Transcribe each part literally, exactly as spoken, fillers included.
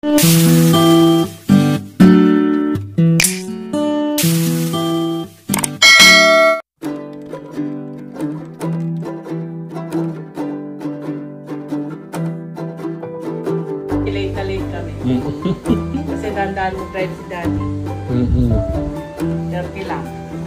Late na late kami. Kasi dandaan mo drive si Daddy. Mm-hmm. thirty lang.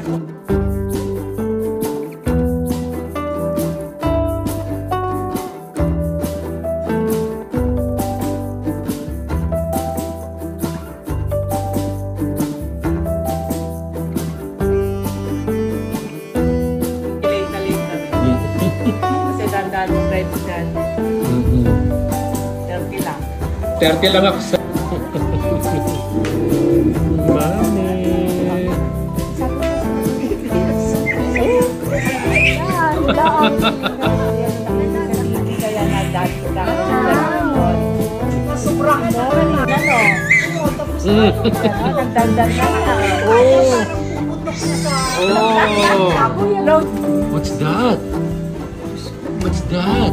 Late na late kami. Kasi dandaan mo drive si Daddy. Mm-hmm. thirty lang. thirty lang ako sa... Mami. Kaya nga dati ka. Sobrang mo. Ano? Nagdandan na nga. Oh! Oh! What's that? What's that?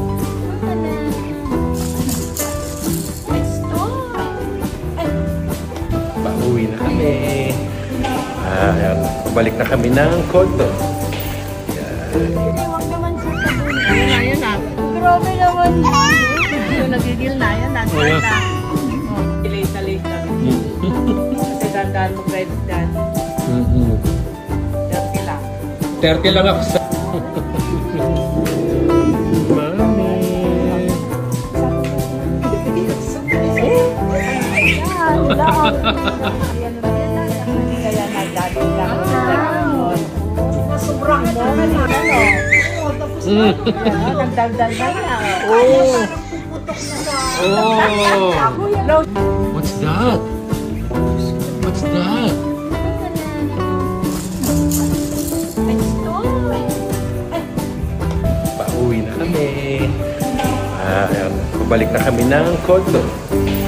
Pauwi na kami. Ah, yan. Pabalik na kami ng kondo. Huwag naman siya sabihin. Ayun na. Grabe naman. Yung nagigil na yan. Nagigil na. Late na late kami. Kasi dandaan mo drive si Daddy. Mm-hmm. thirty lang. thirty lang ako sa... Mami. Kaya nga dati ka. Sobrang mo. Ano? Nagdandan na nga. Oh! Oh! What's that? What's that? Pauwi na kami. Ah, yan. Pabalik na kami ng kondo.